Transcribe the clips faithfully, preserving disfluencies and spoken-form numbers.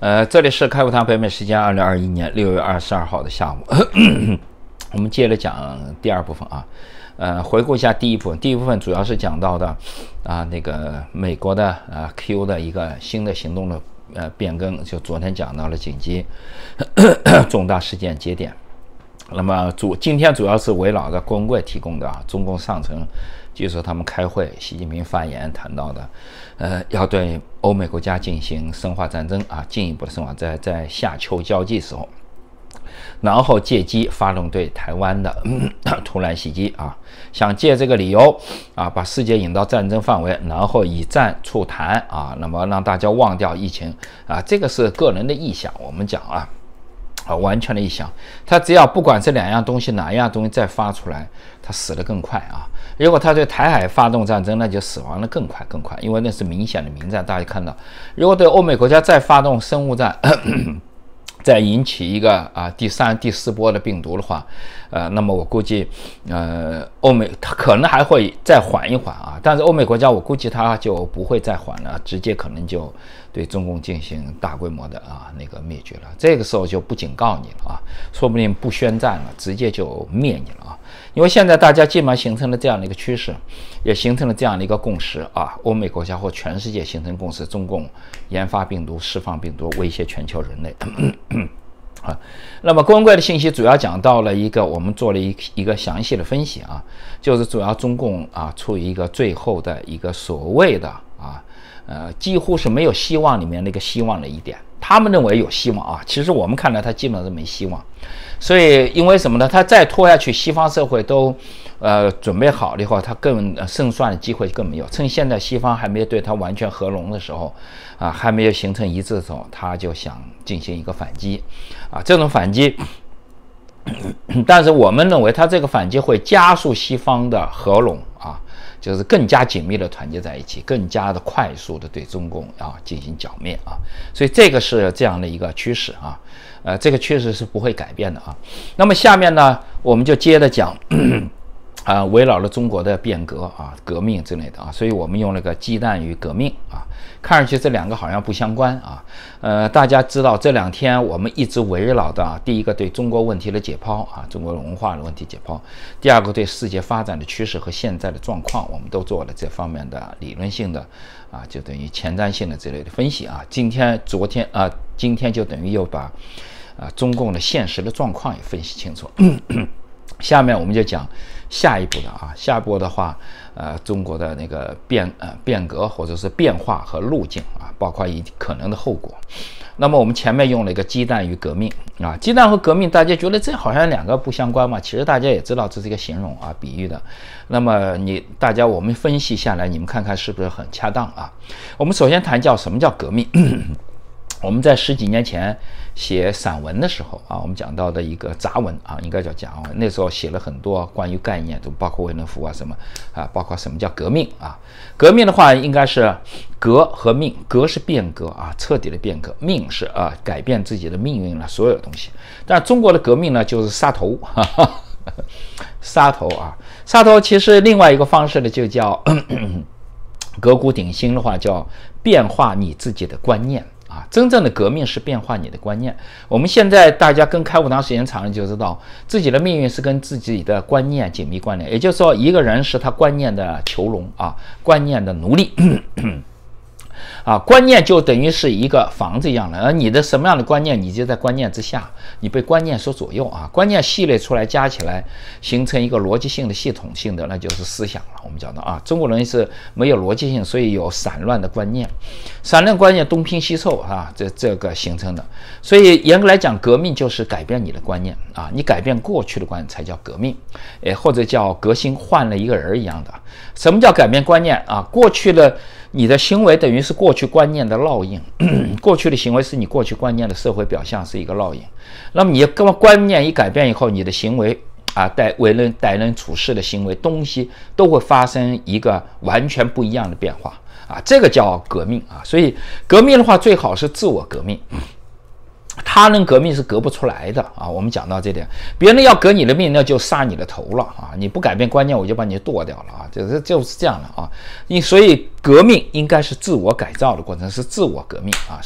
呃，这里是开悟堂，北美时间二零二一年六月二十二号的下午，我们接着讲第二部分啊。呃，回顾一下第一部分，第一部分主要是讲到的啊，那个美国的啊 Q 的一个新的行动的呃变更，就昨天讲到了紧急重大事件节点。那么主今天主要是围绕着郭文贵提供的啊，中共上层据说他们开会，习近平发言谈到的，呃，要对欧美国家进行深化战争啊，进一步的深化，在在夏秋交际时候，然后借机发动对台湾的、嗯、突然袭击啊，想借这个理由啊，把世界引到战争范围，然后以战促谈啊，那么让大家忘掉疫情啊，这个是个人的臆想，我们讲啊。啊，完全的臆想，他只要不管这两样东西哪一样东西再发出来，他死得更快啊！如果他对台海发动战争，那就死亡的更快更快，因为那是明显的明战。大家看到，如果对欧美国家再发动生物战，咳咳再引起一个啊第三、第四波的病毒的话，呃，那么我估计，呃，欧美它可能还会再缓一缓啊，但是欧美国家我估计它就不会再缓了，直接可能就对中共进行大规模的啊那个灭绝了。这个时候就不警告你了啊，说不定不宣战了，直接就灭你了啊。因为现在大家基本上形成了这样的一个趋势，也形成了这样的一个共识啊，欧美国家或全世界形成共识，中共研发病毒、释放病毒，威胁全球人类。啊，那么郭文贵的信息主要讲到了一个，我们做了一一个详细的分析啊，就是主要中共啊处于一个最后的一个所谓的啊呃几乎是没有希望里面的一个希望的一点，他们认为有希望啊，其实我们看来他基本上是没希望，所以因为什么呢？他再拖下去，西方社会都呃准备好了以后，他更胜算的机会更没有。趁现在西方还没有对他完全合拢的时候，啊，还没有形成一致的时候，他就想进行一个反击，啊，这种反击，但是我们认为他这个反击会加速西方的合拢啊，就是更加紧密的团结在一起，更加的快速的对中共啊进行剿灭啊，所以这个是这样的一个趋势啊，呃，这个趋势是不会改变的啊。那么下面呢，我们就接着讲。啊，围绕了中国的变革啊、革命之类的啊，所以我们用了个鸡蛋与革命啊，看上去这两个好像不相关啊。呃，大家知道这两天我们一直围绕的啊，第一个对中国问题的解剖啊，中国文化的问题解剖；第二个对世界发展的趋势和现在的状况，我们都做了这方面的理论性的啊，就等于前瞻性的之类的分析啊。今天、昨天啊，今天就等于又把啊中共的现实的状况也分析清楚。下面我们就讲下一步的啊，下一步的话，呃，中国的那个变呃变革或者是变化和路径啊，包括以可能的后果。那么我们前面用了一个鸡蛋与革命啊，鸡蛋和革命，大家觉得这好像两个不相关嘛？其实大家也知道这是一个形容啊，比喻的。那么你大家我们分析下来，你们看看是不是很恰当啊？我们首先谈叫什么叫革命。我们在十几年前写散文的时候啊，我们讲到的一个杂文啊，应该叫杂文。那时候写了很多关于概念，都包括维伦夫啊什么啊，包括什么叫革命啊。革命的话，应该是革和命，革是变革啊，彻底的变革；命是啊改变自己的命运了所有东西。但中国的革命呢，就是杀头，哈哈杀头啊，杀头。其实另外一个方式呢，就叫革古鼎新的话，叫变化你自己的观念。啊，真正的革命是变化你的观念。我们现在大家跟开悟堂时间长了，就知道自己的命运是跟自己的观念紧密关联。也就是说，一个人是他观念的囚笼啊，观念的奴隶。啊，观念就等于是一个房子一样的，而你的什么样的观念，你就在观念之下，你被观念所左右啊。观念系列出来加起来，形成一个逻辑性的、系统性的，那就是思想了。我们讲的啊，中国人是没有逻辑性，所以有散乱的观念，散乱观念东拼西凑啊，这这个形成的。所以严格来讲，革命就是改变你的观念啊，你改变过去的观念才叫革命，诶，或者叫革新，换了一个人一样的。什么叫改变观念啊？过去的你的行为等于是过去观念的烙印，过去的行为是你过去观念的社会表象，是一个烙印。那么你观念一改变以后，你的行为啊，待为人待人处事的行为东西都会发生一个完全不一样的变化啊，这个叫革命啊。所以革命的话，最好是自我革命。他人革命是革不出来的啊！我们讲到这点，别人要革你的命，那就杀你的头了啊！你不改变观念，我就把你剁掉了啊！就是就是这样的啊！你所以革命应该是自我改造的过程，是自我革命啊，是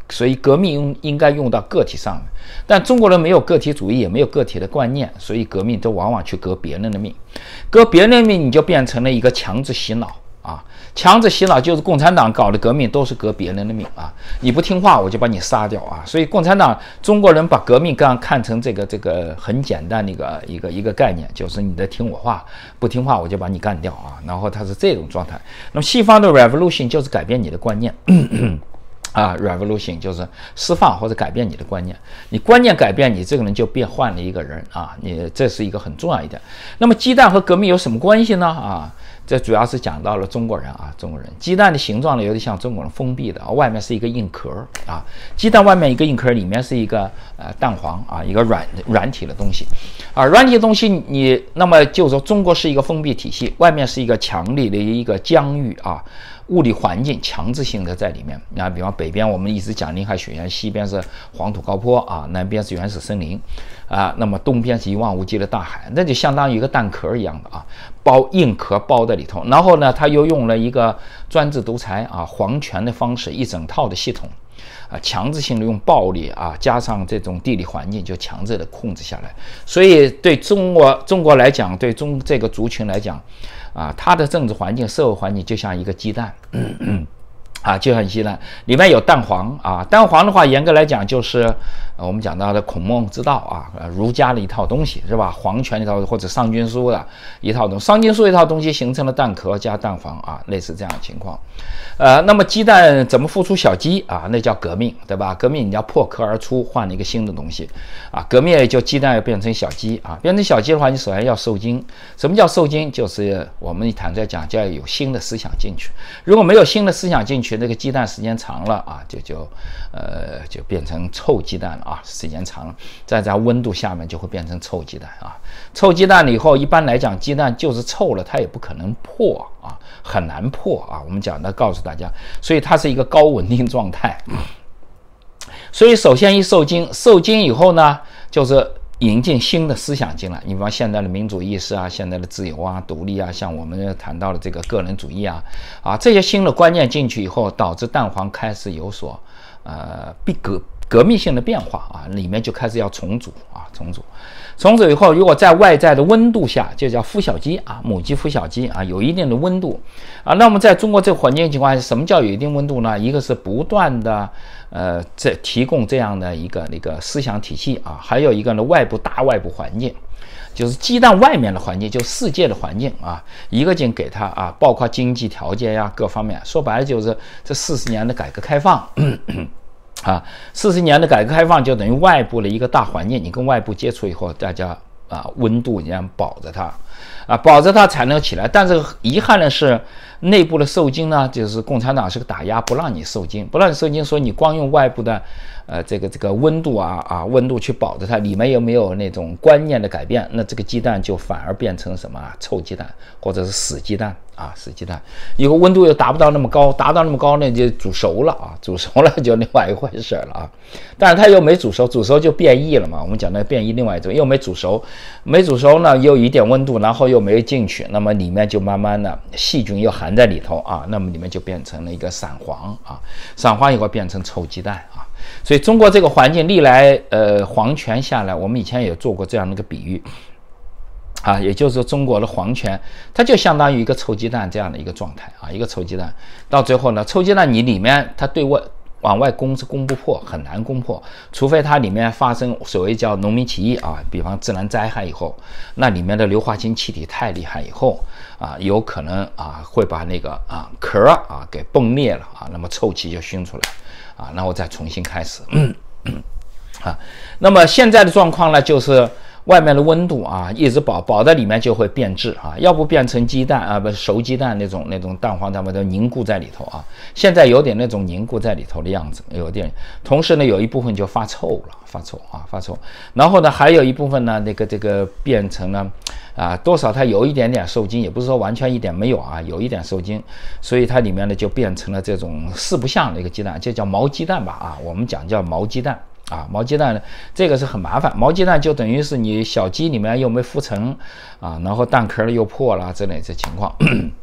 所以革命用应该用到个体上面。但中国人没有个体主义，也没有个体的观念，所以革命都往往去革别人的命，革别人的命你就变成了一个强制洗脑啊，强制洗脑就是共产党搞的革命都是革别人的命啊，你不听话我就把你杀掉啊，所以共产党中国人把革命刚看成这个这个很简单的一个一个一个概念，就是你得听我话，不听话我就把你干掉啊，然后它是这种状态。那么西方的 revolution 就是改变你的观念。啊 ，revolution 就是释放或者改变你的观念，你观念改变，你这个人就变换了一个人啊，你这是一个很重要一点。那么鸡蛋和革命有什么关系呢？啊，这主要是讲到了中国人啊，中国人鸡蛋的形状呢有点像中国人封闭的，外面是一个硬壳啊，鸡蛋外面一个硬壳，里面是一个呃蛋黄啊，一个软软体的东西啊，软体的东西你那么就是说中国是一个封闭体系，外面是一个强力的一个疆域啊。物理环境强制性的在里面啊，比方北边我们一直讲林海雪原，西边是黄土高坡啊，南边是原始森林啊，那么东边是一望无际的大海，那就相当于一个蛋壳一样的啊，包硬壳包在里头。然后呢，他又用了一个专制独裁啊、皇权的方式，一整套的系统啊，强制性的用暴力啊，加上这种地理环境，就强制的控制下来。所以对中国中国来讲，对中这个族群来讲。啊，它的政治环境、社会环境就像一个鸡蛋，嗯嗯啊，就像鸡蛋，里面有蛋黄啊。蛋黄的话，严格来讲就是，呃、我们讲到的孔孟之道啊，呃、儒家的一套东西是吧？皇权一套或者商君书的一套东西，商君书一套东西形成了蛋壳加蛋黄啊，类似这样的情况。呃，那么鸡蛋怎么孵出小鸡啊？那叫革命，对吧？革命你要破壳而出，换了一个新的东西啊。革命就鸡蛋要变成小鸡啊，变成小鸡的话，你首先要受精。什么叫受精？就是我们坦率讲，就要有新的思想进去。如果没有新的思想进去，那个鸡蛋时间长了啊，就就呃就变成臭鸡蛋了啊。时间长了，再在温度下面就会变成臭鸡蛋啊。臭鸡蛋了以后，一般来讲，鸡蛋就是臭了，它也不可能破啊，很难破啊。我们讲的告诉大家，所以它是一个高稳定状态。所以首先一受精，受精以后呢，就是引进新的思想进来，你比方现在的民主意识啊，现在的自由啊、独立啊，像我们谈到的这个个人主义啊，啊这些新的观念进去以后，导致蛋黄开始有所呃革革命性的变化啊，里面就开始要重组啊，重组，重组以后，如果在外在的温度下，就叫孵小鸡啊，母鸡孵小鸡啊，有一定的温度啊，那么在中国这个环境情况下，什么叫有一定温度呢？一个是不断的呃这提供这样的一个那个思想体系啊，还有一个呢外部大外部环境。就是鸡蛋外面的环境，就世界的环境啊，一个劲给它啊，包括经济条件呀，各方面。说白了就是这四十年的改革开放，啊，四十年的改革开放就等于外部的一个大环境，你跟外部接触以后，大家啊温度这样保着它，啊保着它才能起来。但是遗憾的是，内部的受精呢，就是共产党是个打压，不让你受精，不让你受精，所以你光用外部的。呃，这个这个温度啊啊，温度去保着它，里面有没有那种观念的改变？那这个鸡蛋就反而变成什么啊？臭鸡蛋，或者是死鸡蛋啊，死鸡蛋。以后温度又达不到那么高，达到那么高呢，就煮熟了啊，煮熟了就另外一回事了啊。但是它又没煮熟，煮熟就变异了嘛。我们讲的变异另外一种，又没煮熟，没煮熟呢，又有一点温度，然后又没进去，那么里面就慢慢的细菌又含在里头啊，那么里面就变成了一个散黄啊，散黄以后变成臭鸡蛋啊。所以中国这个环境历来呃皇权下来，我们以前也做过这样的一个比喻啊，也就是说中国的皇权它就相当于一个臭鸡蛋这样的一个状态啊，一个臭鸡蛋到最后呢，臭鸡蛋你里面它对外往外攻是攻不破，很难攻破，除非它里面发生所谓叫农民起义啊，比方自然灾害以后，那里面的硫化氢气体太厉害以后啊，有可能啊会把那个啊壳啊给崩裂了啊，那么臭气就熏出来。啊，然后再重新开始，嗯嗯、啊，那么现在的状况呢，就是外面的温度啊，一直保保在里面就会变质啊，要不变成鸡蛋啊，不熟鸡蛋那种那种蛋黄蛋白都凝固在里头啊，现在有点那种凝固在里头的样子，有点，同时呢，有一部分就发臭了，发臭啊，发臭，然后呢，还有一部分呢，那个这个变成了。啊，多少它有一点点受精，也不是说完全一点没有啊，有一点受精，所以它里面呢就变成了这种四不像的一个鸡蛋，就叫毛鸡蛋吧啊，我们讲叫毛鸡蛋啊，毛鸡蛋呢这个是很麻烦，毛鸡蛋就等于是你小鸡里面又没孵成啊，然后蛋壳又破了之类这情况。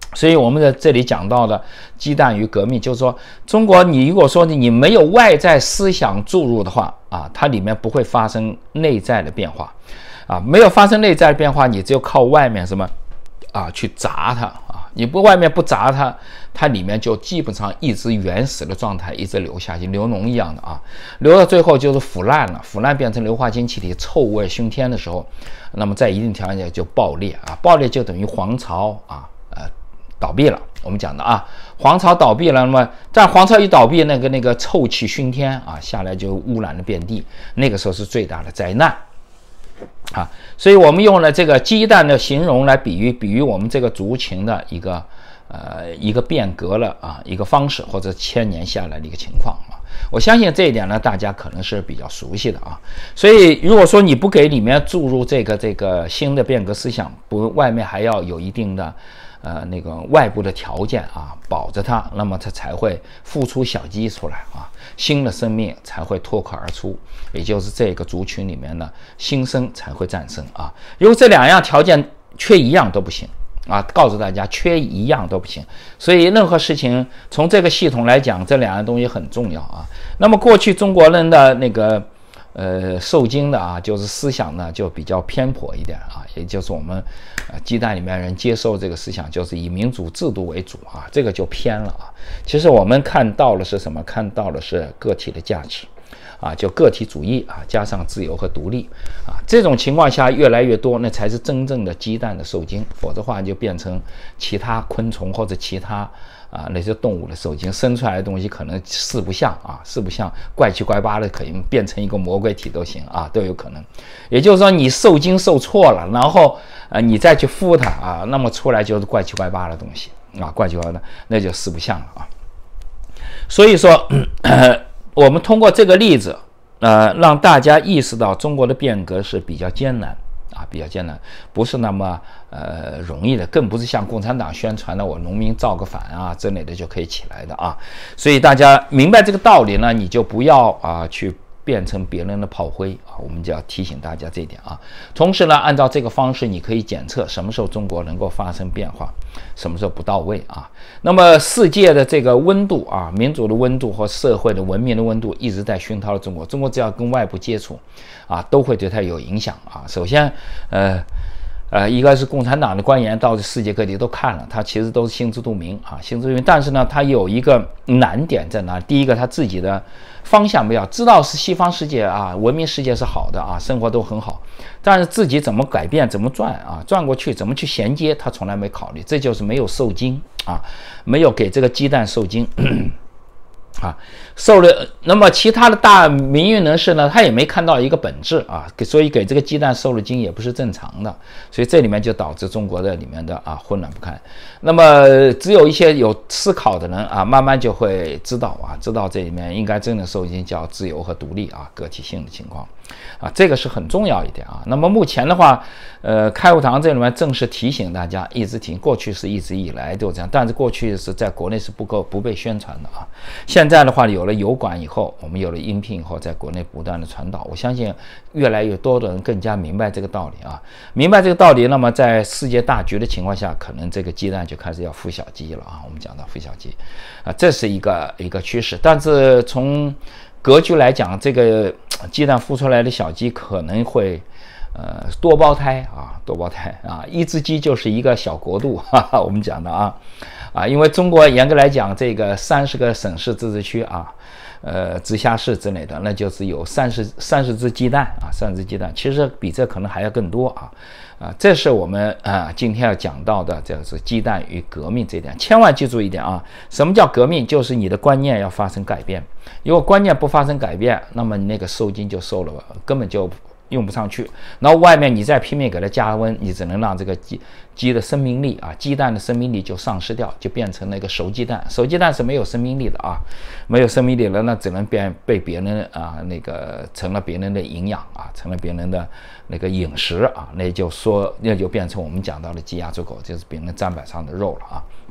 所以我们在这里讲到的鸡蛋与革命，就是说中国你如果说你没有外在思想注入的话啊，它里面不会发生内在的变化啊，没有发生内在的变化，你只有靠外面什么啊去砸它啊，你不外面不砸它，它里面就基本上一直原始的状态一直流下去，流脓一样的啊，流到最后就是腐烂了，腐烂变成硫化氢气体，臭味熏天的时候，那么在一定条件下就爆裂啊，爆裂就等于皇朝啊呃倒闭了。我们讲的啊，皇朝倒闭了，那么但皇朝一倒闭，那个那个臭气熏天啊，下来就污染了遍地，那个时候是最大的灾难。啊，所以我们用了这个鸡蛋的形容来比喻，比喻我们这个族群的一个呃一个变革了啊一个方式，或者千年下来的一个情况啊。我相信这一点呢，大家可能是比较熟悉的啊。所以如果说你不给里面注入这个这个新的变革思想，不外面还要有一定的呃那个外部的条件啊保着它，那么它才会孵出小鸡出来啊。新的生命才会脱口而出，也就是这个族群里面呢，新生才会诞生啊。如果这两样条件缺一样都不行啊，告诉大家缺一样都不行。所以任何事情从这个系统来讲，这两样东西很重要啊。那么过去中国人的那个呃受精的啊，就是思想呢就比较偏颇一点啊，也就是我们呃鸡蛋里面人接受这个思想就是以民主制度为主啊，这个就偏了啊。其实我们看到的是什么？看到的是个体的价值啊，就个体主义啊，加上自由和独立啊，这种情况下越来越多，那才是真正的鸡蛋的受精，否则的话就变成其他昆虫或者其他啊那些动物的受精，生出来的东西可能四不像啊，四不像，怪七怪八的，可以变成一个魔鬼体都行啊，都有可能。也就是说你受精受错了，然后呃你再去孵它啊，那么出来就是怪七怪八的东西啊，怪七怪八的那就四不像了啊。所以说呃我们通过这个例子呃让大家意识到中国的变革是比较艰难啊，比较艰难，不是那么呃容易的，更不是像共产党宣传的我农民造个反啊之类的就可以起来的啊。所以大家明白这个道理呢，你就不要啊去变成别人的炮灰啊，我们就要提醒大家这一点啊。同时呢，按照这个方式，你可以检测什么时候中国能够发生变化，什么时候不到位啊。那么世界的这个温度啊，民主的温度或社会的文明的温度一直在熏陶中国。中国只要跟外部接触啊，都会对它有影响啊。首先，呃。呃，一个是共产党的官员到世界各地都看了，他其实都是心知肚明啊，心知肚明。但是呢，他有一个难点在哪？第一个，他自己的方向没有知道是西方世界啊，文明世界是好的啊，生活都很好，但是自己怎么改变、怎么转啊，转过去怎么去衔接，他从来没考虑。这就是没有受精啊，没有给这个鸡蛋受精。啊，受了，那么其他的大民运人士呢，他也没看到一个本质啊，所以给这个鸡蛋受了精也不是正常的，所以这里面就导致中国的里面的啊混乱不堪。那么只有一些有思考的人啊，慢慢就会知道啊，知道这里面应该真的受精叫自由和独立啊，个体性的情况啊，这个是很重要一点啊。那么目前的话，呃，开悟堂这里面正式提醒大家，一直提，过去是一直以来都这样，但是过去是在国内是不够不被宣传的啊。现在的话，有了油管以后，我们有了音频以后，在国内不断的传导，我相信越来越多的人更加明白这个道理啊，明白这个道理，那么在世界大局的情况下，可能这个鸡蛋就开始要孵小鸡了啊。我们讲到孵小鸡啊，这是一个一个趋势，但是从格局来讲，这个鸡蛋孵出来的小鸡可能会呃多胞胎啊，多胞胎啊，一只鸡就是一个小国度，哈哈，我们讲的啊啊，因为中国严格来讲，这个三十个省市自治区啊，呃直辖市之类的，那就是有三十三十只鸡蛋啊，三十只鸡蛋，其实比这可能还要更多啊啊，这是我们啊今天要讲到的，这是鸡蛋与革命这一点，千万记住一点啊，什么叫革命？就是你的观念要发生改变，如果观念不发生改变，那么你那个受精就受了，根本就用不上去，然后外面你再拼命给它加温，你只能让这个鸡鸡的生命力啊，鸡蛋的生命力就丧失掉，就变成那个熟鸡蛋。熟鸡蛋是没有生命力的啊，没有生命力了，那只能变被别人啊那个成了别人的营养啊，成了别人的那个饮食啊，那就说那就变成我们讲到的鸡鸭猪狗，就是别人砧板上的肉了啊。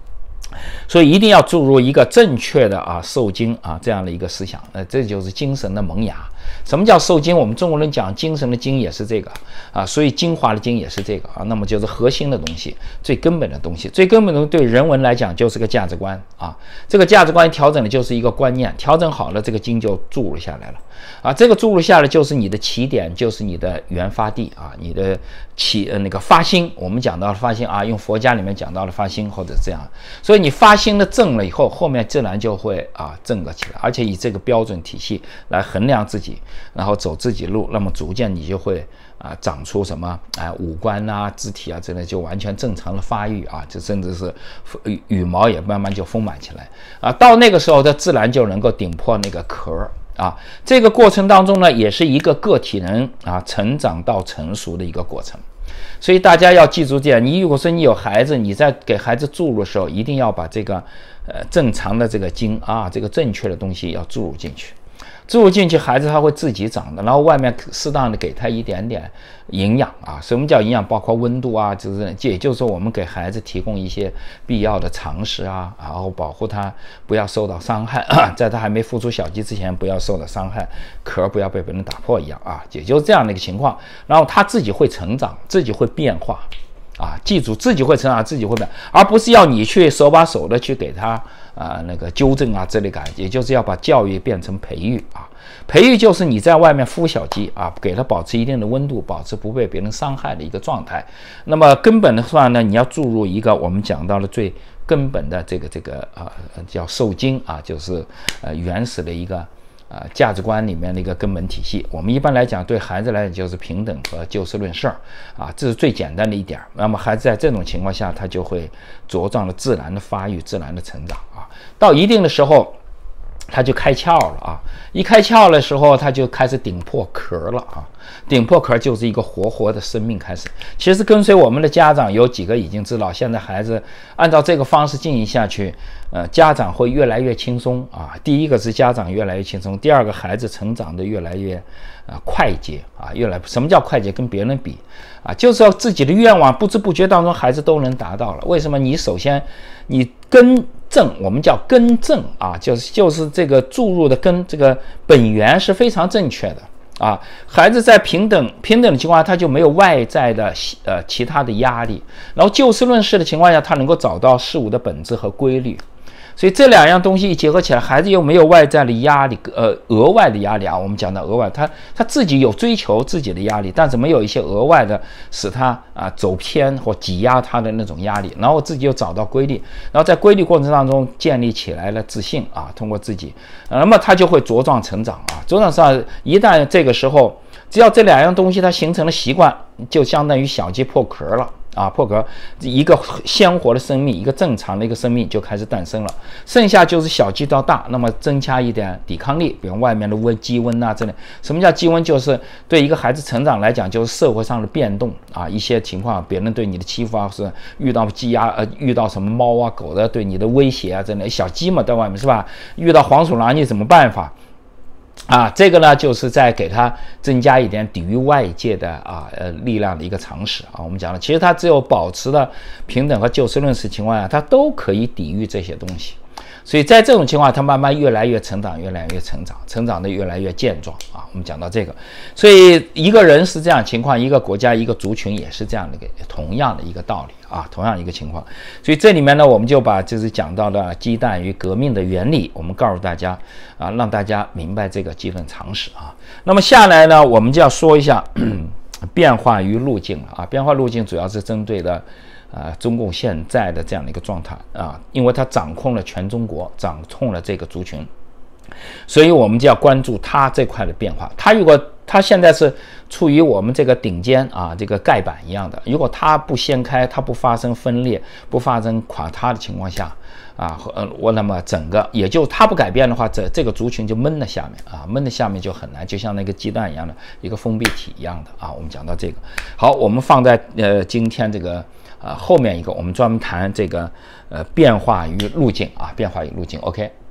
所以一定要注入一个正确的啊受精啊这样的一个思想，呃，这就是精神的萌芽。什么叫受精？我们中国人讲精神的精也是这个啊，所以精华的精也是这个啊。那么就是核心的东西，最根本的东西，最根本的东西对人文来讲就是个价值观啊。这个价值观调整的就是一个观念，调整好了，这个精就注入下来了啊。这个注入下来就是你的起点，就是你的原发地啊，你的起呃那个发心。我们讲到了发心啊，用佛家里面讲到了发心或者这样，所以你发心的正了以后，后面自然就会啊正了起来，而且以这个标准体系来衡量自己，然后走自己路，那么逐渐你就会啊长出什么啊五官啊、肢体啊之类，就完全正常的发育啊，就甚至是羽毛也慢慢就丰满起来啊。到那个时候，它自然就能够顶破那个壳啊。这个过程当中呢，也是一个个体人啊成长到成熟的一个过程。所以大家要记住这样，你如果说你有孩子，你在给孩子注入的时候，一定要把这个呃正常的这个精啊，这个正确的东西要注入进去。注入进去，孩子他会自己长的，然后外面适当的给他一点点营养啊。什么叫营养？包括温度啊，就是也就是说我们给孩子提供一些必要的常识啊，然后保护他不要受到伤害，在他还没孵出小鸡之前不要受到伤害，壳不要被别人打破一样啊，也就是这样的一个情况。然后他自己会成长，自己会变化啊，记住自己会成长，自己会变，而不是要你去手把手的去给他啊那个纠正啊这类感，也就是要把教育变成培育啊。培育就是你在外面孵小鸡啊，给它保持一定的温度，保持不被别人伤害的一个状态。那么根本的话呢，你要注入一个我们讲到的最根本的这个这个啊叫受精啊，就是呃原始的一个啊价值观里面的一个根本体系。我们一般来讲对孩子来讲就是平等和就事论事啊，这是最简单的一点。那么孩子在这种情况下，他就会茁壮的自然的发育，自然的成长啊。到一定的时候，它就开窍了啊！一开窍的时候，它就开始顶破壳了啊！顶破壳就是一个活活的生命开始。其实跟随我们的家长有几个已经知道，现在孩子按照这个方式进行下去，呃，家长会越来越轻松啊。第一个是家长越来越轻松，第二个孩子成长的越来越啊快捷啊，越来什么叫快捷？跟别人比啊，就是要自己的愿望不知不觉当中孩子都能达到了。为什么？你首先你跟正，我们叫根正啊，就是就是这个注入的根，这个本源是非常正确的啊。孩子在平等平等的情况下，他就没有外在的呃其他的压力，然后就事论事的情况下，他能够找到事物的本质和规律。所以这两样东西一结合起来，孩子又没有外在的压力，呃，额外的压力啊。我们讲到额外，他他自己有追求自己的压力，但是没有一些额外的使他啊走偏或挤压他的那种压力。然后自己又找到规律，然后在规律过程当中建立起来了自信啊，通过自己，那么他就会茁壮成长啊。茁壮成长，一旦这个时候，只要这两样东西它形成了习惯，就相当于小鸡破壳了。啊，破壳，一个鲜活的生命，一个正常的一个生命就开始诞生了。剩下就是小鸡到大，那么增加一点抵抗力，比如外面的温鸡温啊之类。什么叫鸡温？就是对一个孩子成长来讲，就是社会上的变动啊，一些情况，别人对你的欺负啊，是遇到鸡鸭呃，遇到什么猫啊狗的对你的威胁啊之类。小鸡嘛，在外面是吧？遇到黄鼠狼你怎么办法？啊，这个呢，就是在给他增加一点抵御外界的啊呃力量的一个常识啊。我们讲了，其实他只有保持了平等和就事论事情况下，他都可以抵御这些东西。所以在这种情况，他慢慢越来越成长，越来越成长，成长的越来越健壮啊。我们讲到这个，所以一个人是这样情况，一个国家、一个族群也是这样的一个同样的一个道理啊，同样一个情况。所以这里面呢，我们就把就是讲到了鸡蛋与革命的原理，我们告诉大家啊，让大家明白这个基本常识啊。那么下来呢，我们就要说一下变化与路径了啊。变化路径主要是针对的。啊，中共现在的这样的一个状态啊，因为它掌控了全中国，掌控了这个族群，所以我们就要关注它这块的变化。它如果它现在是处于我们这个顶尖啊，这个盖板一样的，如果它不掀开，它不发生分裂，不发生垮塌的情况下啊，呃，我那么整个也就它不改变的话，这这个族群就闷在下面啊，闷在下面就很难，就像那个鸡蛋一样的一个封闭体一样的啊。我们讲到这个，好，我们放在呃今天这个。啊，后面一个我们专门谈这个呃变化与路径啊，变化与路径 ，OK。